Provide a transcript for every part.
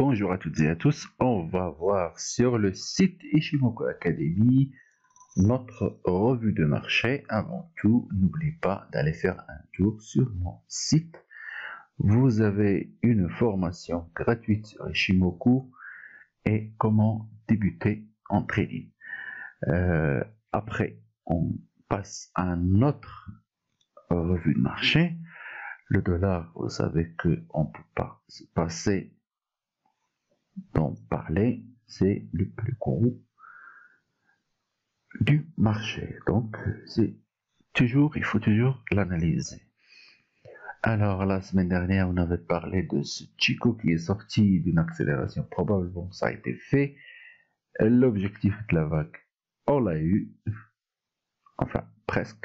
Bonjour à toutes et à tous, on va voir sur le site Ishimoku Academy notre revue de marché. Avant tout, n'oubliez pas d'aller faire un tour sur mon site. Vous avez une formation gratuite sur Ishimoku et comment débuter en trading. Après, on passe à notre revue de marché. Le dollar, vous savez qu'on ne peut pas se passer d'en parler, c'est le plus gros du marché. Donc, il faut toujours l'analyser. Alors, la semaine dernière, on avait parlé de ce Chico qui est sorti d'une accélération. Probablement, ça a été fait. L'objectif de la vague, on l'a eu. Enfin, presque.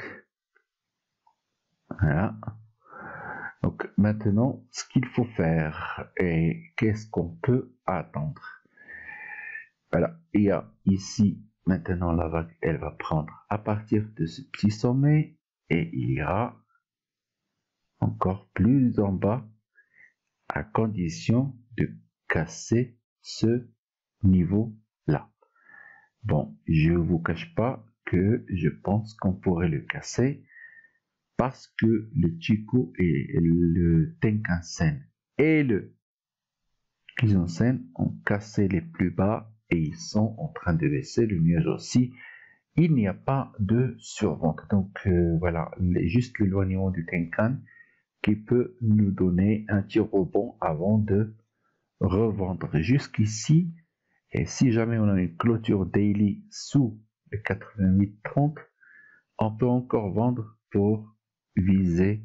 Voilà. Donc, maintenant, ce qu'il faut faire et qu'est-ce qu'on peut attendre. Voilà, il y a ici, maintenant la vague, elle va prendre à partir de ce petit sommet et il ira encore plus en bas à condition de casser ce niveau-là. Bon, je ne vous cache pas que je pense qu'on pourrait le casser parce que le Chico et le Tenkan-sen et le Kijun-sen ont cassé les plus bas et ils sont en train de baisser, le nuage aussi. Il n'y a pas de survente. Donc voilà, juste l'éloignement du Tenkan qui peut nous donner un petit rebond avant de revendre jusqu'ici. Et si jamais on a une clôture daily sous le 88,30, on peut encore vendre pour viser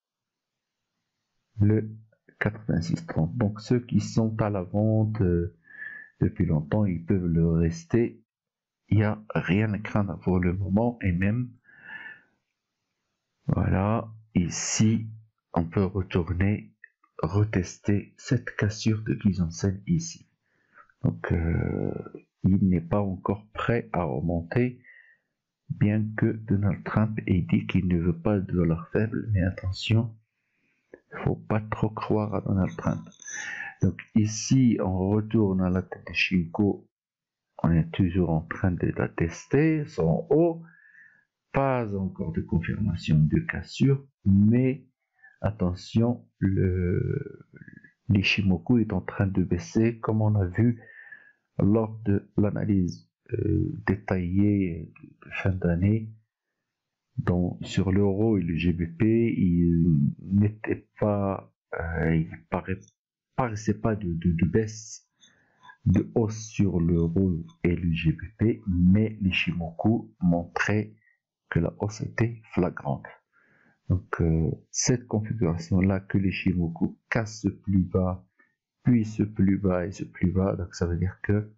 le 86,30. Donc ceux qui sont à la vente depuis longtemps, ils peuvent le rester. Il n'y a rien à craindre pour le moment. Et même, voilà, ici, on peut retourner, retester cette cassure de Kijun-sen ici. Donc, il n'est pas encore prêt à remonter, bien que Donald Trump ait dit qu'il ne veut pas de dollar faible. Mais attention, il ne faut pas trop croire à Donald Trump. Donc ici, on retourne à la tête de Shinko. On est toujours en train de la tester, son haut. Pas encore de confirmation de cassure, mais attention, l'Ishimoku est en train de baisser, comme on a vu lors de l'analyse détaillée de fin d'année. Sur l'euro et le GBP, il n'était pas, il paraissait pas de baisse, de hausse sur l'euro et le GBP, mais l'Ishimoku montrait que la hausse était flagrante. Donc cette configuration-là que l'Ishimoku casse ce plus bas, puis ce plus bas et ce plus bas, donc ça veut dire que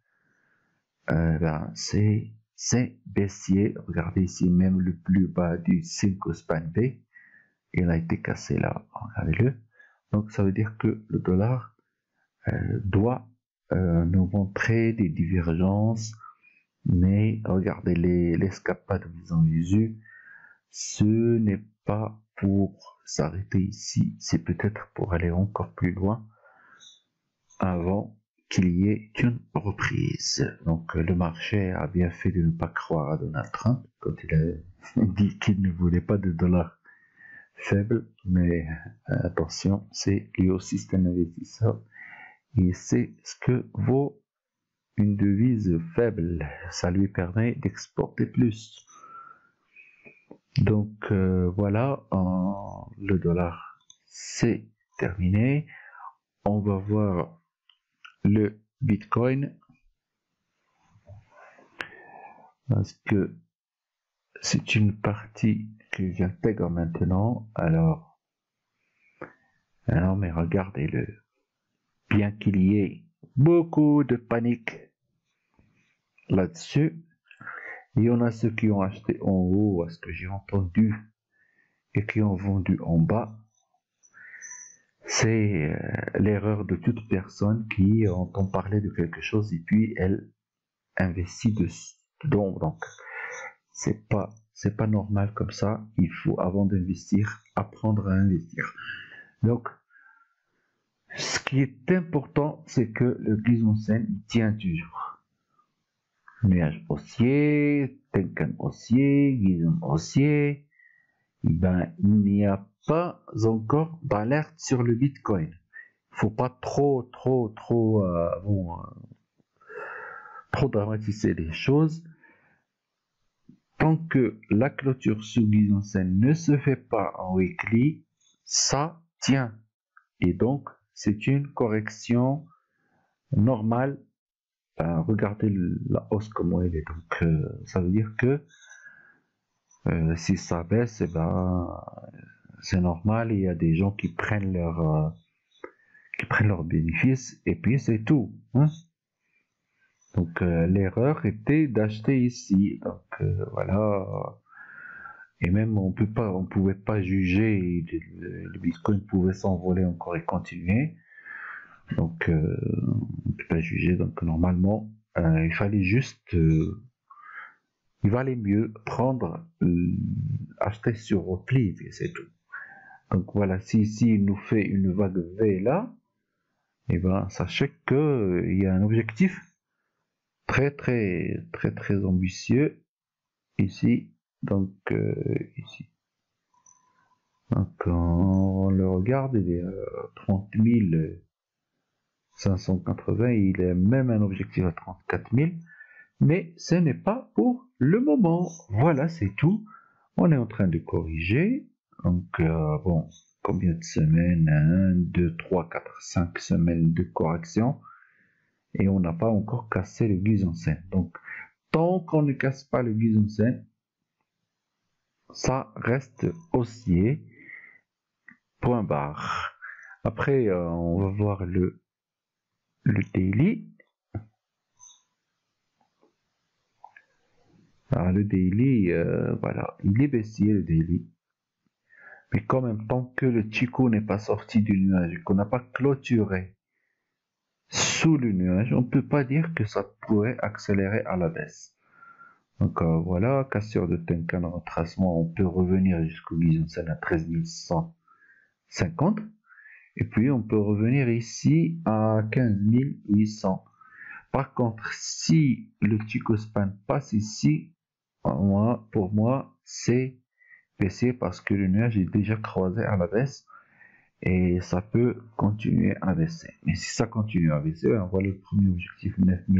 c'est baissier. Regardez ici même le plus bas du Cinco Span B, il a été cassé là, regardez-le. Donc ça veut dire que le dollar doit nous montrer des divergences, mais regardez l'escapade en visu, ce n'est pas pour s'arrêter ici, c'est peut-être pour aller encore plus loin avant qu'il y ait une reprise. Donc le marché a bien fait de ne pas croire à Donald Trump quand il a dit qu'il ne voulait pas de dollars faibles, mais attention, c'est lui aussi c'est un investisseur et c'est ce que vaut une devise faible, ça lui permet d'exporter plus. Donc voilà, le dollar c'est terminé. On va voir le Bitcoin parce que c'est une partie que j'intègre maintenant. Alors mais regardez-le, bien qu'il y ait beaucoup de panique là-dessus, il y en a ceux qui ont acheté en haut, à ce que j'ai entendu, et qui ont vendu en bas. C'est l'erreur de toute personne qui entend parler de quelque chose et puis elle investit dedans. Donc c'est pas normal comme ça. Il faut, avant d'investir, apprendre à investir. Donc ce qui est important, c'est que le Guizhou-sen tient toujours. Nuage haussier, Tenkan haussier, Guizhou haussier. Ben, il n'y a pas encore d'alerte sur le Bitcoin. Il ne faut pas trop dramatiser les choses. Tant que la clôture sous Guizhou-sen ne se fait pas en weekly, ça tient. Et donc, c'est une correction normale. Regardez la hausse comment elle est. Donc, ça veut dire que si ça baisse, eh ben, c'est normal. Il y a des gens qui prennent leurs bénéfices et puis c'est tout. Hein. Donc, l'erreur était d'acheter ici. Donc, voilà. Et même, on pouvait pas juger. Le Bitcoin pouvait s'envoler encore et continuer. Donc, on ne peut pas juger. Donc, normalement, il fallait juste, il valait mieux prendre, acheter sur repli, et c'est tout. Donc voilà, si ici il nous fait une vague V là, et ben sachez que il y a un objectif très ambitieux ici. Donc ici. Donc on le regarde, il est à 30 580, il a même un objectif à 34 000, mais ce n'est pas pour le moment. Voilà, c'est tout. On est en train de corriger. Donc, bon, combien de semaines? 1, 2, 3, 4, 5 semaines de correction. Et on n'a pas encore cassé le Guizhou-sen. Donc, tant qu'on ne casse pas le Guizhou-sen, ça reste haussier. Point barre. Après, on va voir le daily. Alors, le daily, voilà, il est baissier le daily. Mais quand même, tant que le Chikou n'est pas sorti du nuage, qu'on n'a pas clôturé sous le nuage, on ne peut pas dire que ça pourrait accélérer à la baisse. Donc voilà, cassure de Tenkan en retracement, on peut revenir jusqu'au Guizhou-sen à 13 150. Et puis on peut revenir ici à 15 800. Par contre, si le Chikou span passe ici, pour moi, c'est baisser parce que le nuage est déjà croisé à la baisse et ça peut continuer à baisser. Mais si ça continue à baisser, on voit le premier objectif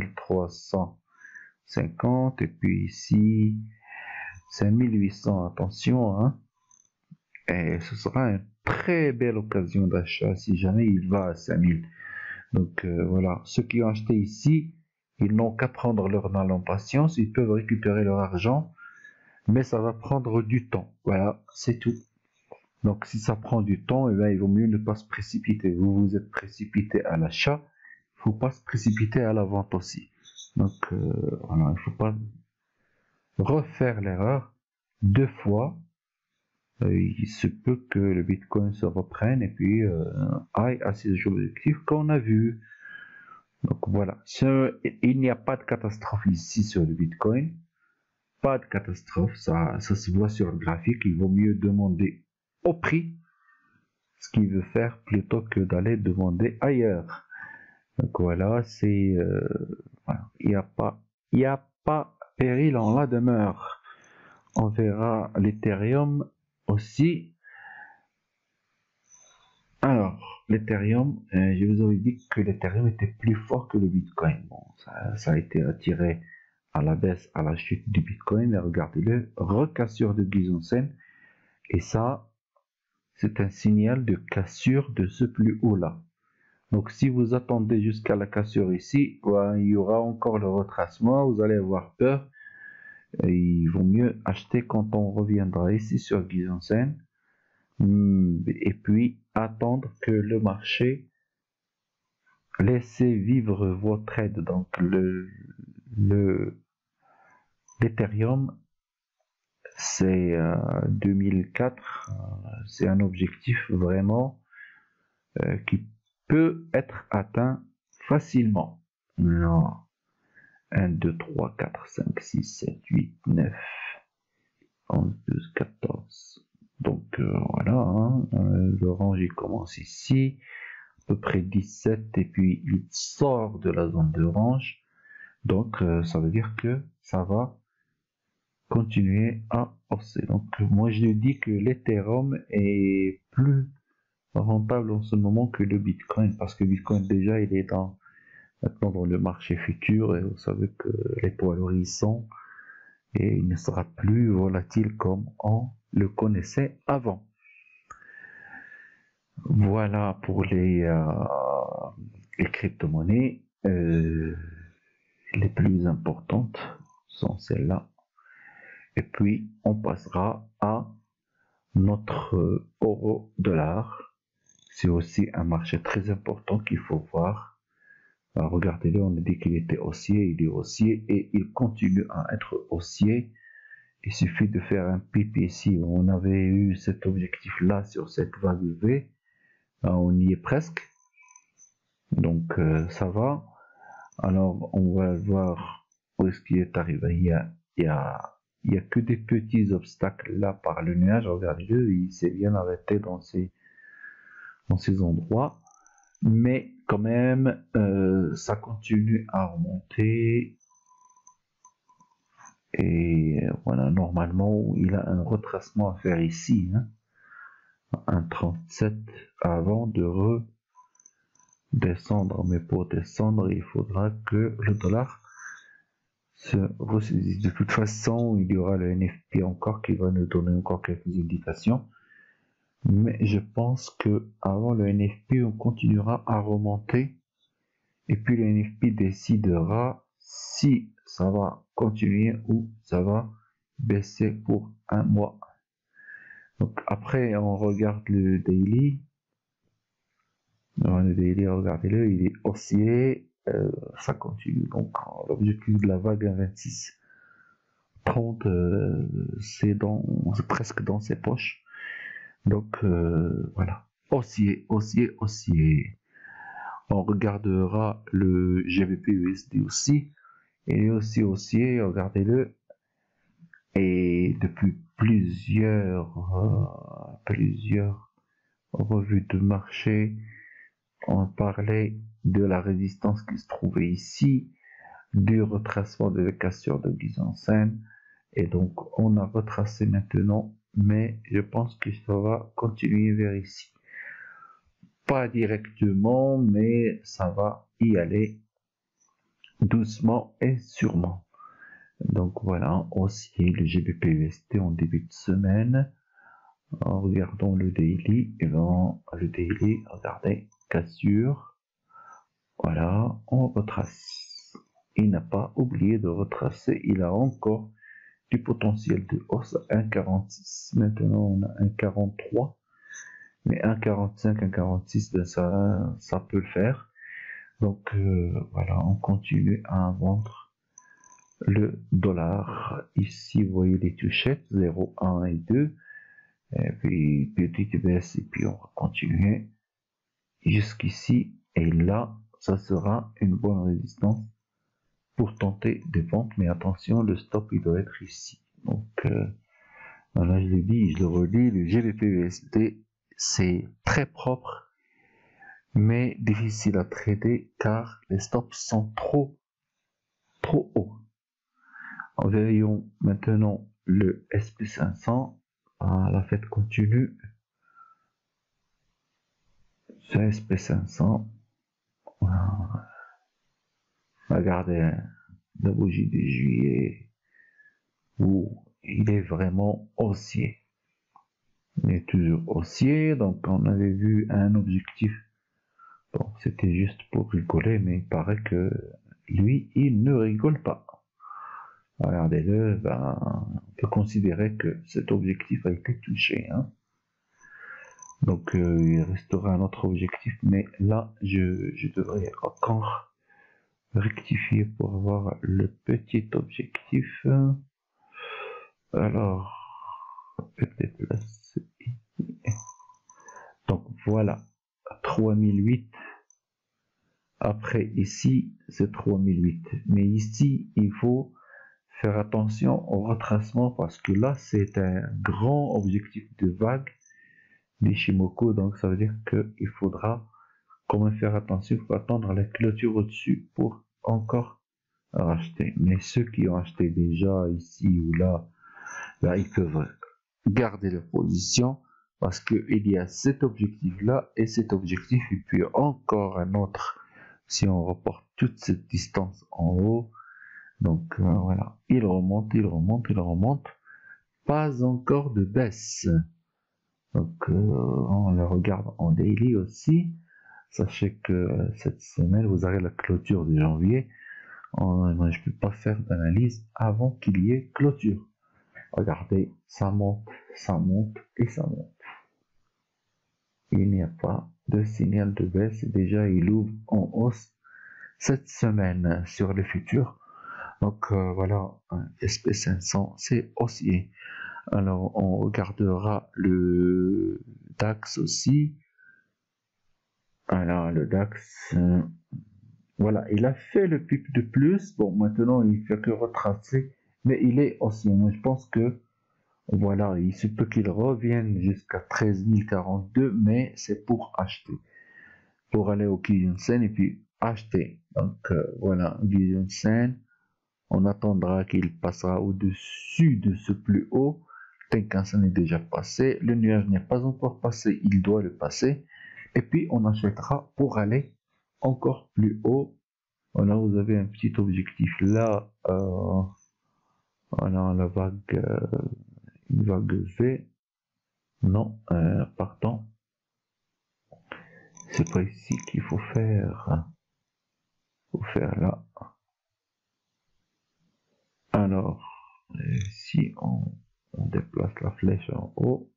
9350 et puis ici 5800, attention, hein, et ce sera une très belle occasion d'achat si jamais il va à 5000. Donc voilà, ceux qui ont acheté ici, ils n'ont qu'à prendre leur mal en patience, ils peuvent récupérer leur argent, mais ça va prendre du temps. Voilà, c'est tout. Donc si ça prend du temps, eh bien, il vaut mieux ne pas se précipiter. Vous vous êtes précipité à l'achat, il ne faut pas se précipiter à la vente aussi. Donc voilà, il ne faut pas refaire l'erreur deux fois. Il se peut que le Bitcoin se reprenne et puis aille à ses objectifs qu'on a vus. Donc voilà, il n'y a pas de catastrophe ici sur le Bitcoin. Pas de catastrophe, ça se voit sur le graphique. Il vaut mieux demander au prix ce qu'il veut faire plutôt que d'aller demander ailleurs. Donc voilà, c'est voilà. Il n'y a pas péril en la demeure. On verra l'Ethereum aussi. Alors, l'Ethereum, je vous avais dit que l'Ethereum était plus fort que le Bitcoin. Bon, ça a été attiré à la baisse, à la chute du Bitcoin. Mais regardez-le, recassure de Guizhou-sen. Et ça, c'est un signal de cassure de ce plus haut là. Donc si vous attendez jusqu'à la cassure ici, ben, il y aura encore le retracement, vous allez avoir peur. Et il vaut mieux acheter quand on reviendra ici sur Guizhou-sen. Et puis attendre que le marché laisse vivre vos trades. Donc l'Ethereum, c'est 2004, c'est un objectif vraiment qui peut être atteint facilement. Non. 1, 2, 3, 4, 5, 6, 7, 8, 9, 11, 12, 14. Donc voilà, hein, le range il commence ici. peu près 17 et puis il sort de la zone d'orange. Donc ça veut dire que ça va continuer à hausser. Donc moi je dis que l'Ethereum est plus rentable en ce moment que le Bitcoin, parce que Bitcoin déjà il est maintenant dans le marché futur, et vous savez que les poids lourds y sont, et il ne sera plus volatile comme on le connaissait avant. Voilà pour les crypto-monnaies. Les plus importantes sont celles-là. Et puis on passera à notre euro-dollar. C'est aussi un marché très important qu'il faut voir. Alors, regardez-le, on a dit qu'il était haussier, il est haussier et il continue à être haussier. Il suffit de faire un pipi ici. On avait eu cet objectif-là sur cette vague V. On y est presque. Donc ça va. Alors on va voir où est-ce qu'il est arrivé. Il y a que des petits obstacles là par le nuage. Regardez-le, il s'est bien arrêté dans ces endroits. Mais quand même, ça continue à remonter. Et voilà, normalement, il a un retracement à faire ici. Hein. Un 37 avant de redescendre. Mais pour descendre, il faudra que le dollar se ressaisisse. De toute façon, il y aura le NFP encore qui va nous donner encore quelques indications. Mais je pense que avant le NFP, on continuera à remonter. Et puis le NFP décidera si ça va continuer ou ça va baisser pour un mois. Donc après, on regarde le daily. Le daily, regardez-le, il est haussier. Ça continue. Donc l'objectif de la vague 26 30, c'est presque dans ses poches. Donc voilà. Haussier. On regardera le GBP USD aussi. Il est aussi haussier, regardez-le. Et depuis plusieurs revues de marché, on parlait de la résistance qui se trouvait ici, du retracement de la cassure de Guisansen. Et donc on a retracé maintenant, mais je pense que ça va continuer vers ici. Pas directement, mais ça va y aller doucement et sûrement. Donc voilà, aussi le GBP USD en début de semaine. En regardant le daily, et ben le daily, regardez, cassure. Voilà, on retrace. Il n'a pas oublié de retracer, il a encore du potentiel de hausse à 1,46. Maintenant on a 1,43. Mais 1,45, 1,46, ben ça peut le faire. Donc voilà, on continue à vendre le dollar. Ici, vous voyez les touchettes, 0, 1 et 2. Et puis, petite baisse, et puis on va continuer jusqu'ici. Et là, ça sera une bonne résistance pour tenter des ventes. Mais attention, le stop, il doit être ici. Donc, voilà, je l'ai dit, je le redis, le GBP-USD, c'est très propre, mais difficile à trader car les stops sont trop hauts. Voyons maintenant le SP500. La fête continue. Ce SP500. Regardez la bougie de juillet où il est vraiment haussier. Il est toujours haussier, donc on avait vu un objectif. Bon, c'était juste pour rigoler, mais il paraît que lui, il ne rigole pas. Regardez-le, on peut considérer que cet objectif a été touché. Hein. Donc il restera un autre objectif, mais là, je devrais encore rectifier pour avoir le petit objectif. Alors, peut-être là, donc voilà, 3008. Après ici, c'est 3008. Mais ici, il faut faire attention au retracement parce que là, c'est un grand objectif de vague d'Ishimoku. Donc ça veut dire qu'il faudra Comment faire attention? Il faut attendre la clôture au-dessus pour encore racheter. Mais ceux qui ont acheté déjà ici ou là, ils peuvent garder leur position parce qu'il y a cet objectif-là et cet objectif, et puis encore un autre si on reporte toute cette distance en haut. Donc voilà, il remonte, il remonte, il remonte. Pas encore de baisse. Donc on le regarde en daily aussi. Sachez que cette semaine, vous aurez la clôture de janvier. Moi, je ne peux pas faire d'analyse avant qu'il y ait clôture. Regardez, ça monte et ça monte. Il n'y a pas de signal de baisse. Déjà, il ouvre en hausse cette semaine sur les futurs. Donc voilà, SP500, c'est haussier. Alors, on regardera le DAX aussi. Alors, le DAX, voilà, il a fait le pic de plus. Bon, maintenant, il ne fait que retracer, mais il est haussier. Moi, je pense que, voilà, il se peut qu'il revienne jusqu'à 13 042, mais c'est pour acheter. Pour aller au Kijun-sen et puis acheter. Donc, voilà, Kijun-sen. On attendra qu'il passera au-dessus de ce plus haut. Tenkan-sen est déjà passé. Le nuage n'est pas encore passé. Il doit le passer. Et puis, on achètera pour aller encore plus haut. Voilà, vous avez un petit objectif là. Voilà, la vague, une vague V. Non, pardon. C'est pas ici qu'il faut faire. Il faut faire là. Alors, si on déplace la flèche en haut,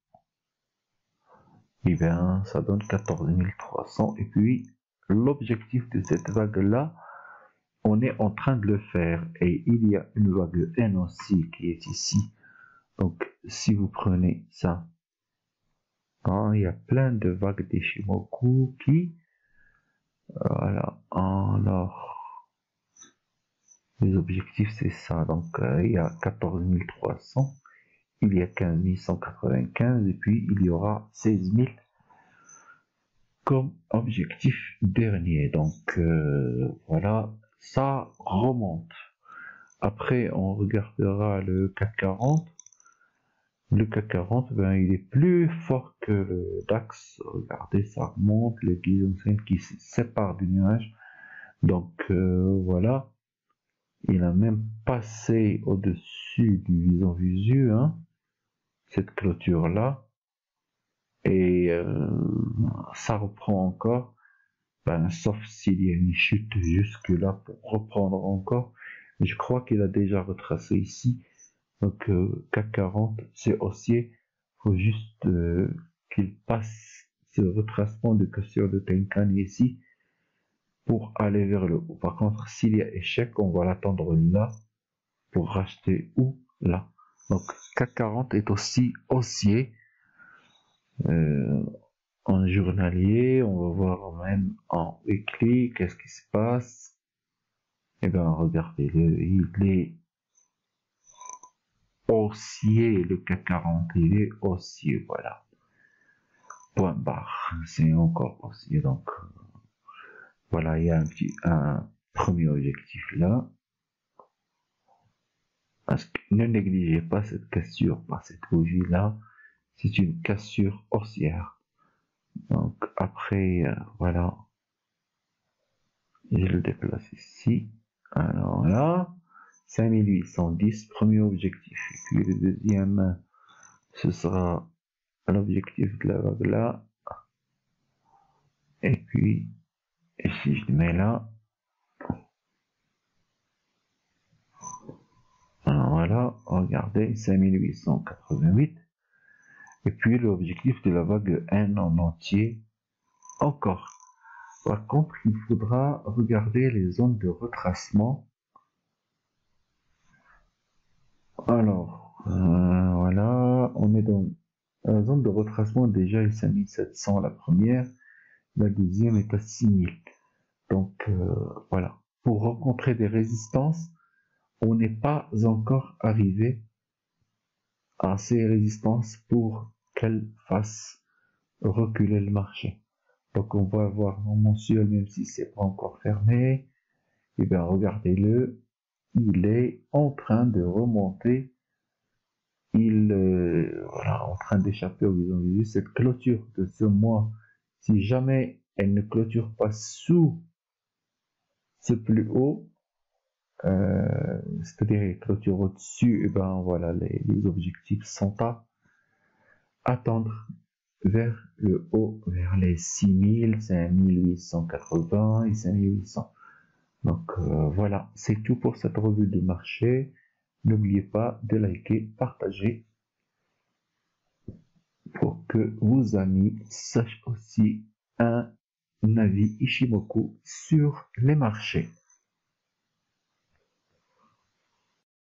et bien ça donne 14 300. Et puis, l'objectif de cette vague-là, on est en train de le faire. Et il y a une vague N aussi qui est ici. Donc, si vous prenez ça, hein, il y a plein de vagues d'Ishimoku qui, voilà, alors, les objectifs c'est ça. Donc, il y a 14 300. Il y a 15 195 et puis il y aura 16 000 comme objectif dernier. Donc voilà, ça remonte. Après, on regardera le CAC 40. Le CAC 40, ben, il est plus fort que le DAX. Regardez, ça remonte. Le Kijun-sen qui se sépare du nuage. Donc voilà, il a même passé au-dessus du Vison Visu, hein, cette clôture-là. Et ça reprend encore, ben, sauf s'il y a une chute jusque là pour reprendre encore. Mais je crois qu'il a déjà retracé ici. Donc CAC 40, c'est haussier. Il faut juste qu'il passe ce retracement de cassure de Tenkan ici pour aller vers le haut. Par contre, s'il y a échec, on va l'attendre là pour racheter ou là. Donc CAC 40 est aussi haussier. En journalier, on va voir même en weekly, qu'est-ce qui se passe. Eh bien, regardez-le, il est haussier, le CAC 40, il est haussier, voilà. Point barre, c'est encore haussier, donc voilà, il y a un premier objectif là. Parce que ne négligez pas cette cassure par cette bougie là, c'est une cassure haussière. Donc après, voilà, je le déplace ici. Alors là, 5810, premier objectif. Et puis le deuxième, ce sera l'objectif de la vague là. Et puis, si je le mets là, alors voilà, regardez, 5888. Et puis l'objectif de la vague N en entier, encore. Par contre, il faudra regarder les zones de retracement. Alors, voilà, on est dans la zone de retracement déjà est 5700 la première, la deuxième est à 6000. Donc voilà, pour rencontrer des résistances, on n'est pas encore arrivé à ces résistances pour qu'elles fassent reculer le marché. Donc on va voir en mensuel, même si c'est pas encore fermé. Et bien regardez-le, il est en train de remonter. Il voilà, en train d'échapper au visu. Cette clôture de ce mois, si jamais elle ne clôture pas sous ce plus haut, c'est-à-dire clôture au-dessus, et ben voilà, les objectifs sont à attendre vers le haut, vers les 6000, 5880 et 5800. Donc voilà, c'est tout pour cette revue de marché. N'oubliez pas de liker, partager pour que vos amis sachent aussi un avis Ishimoku sur les marchés.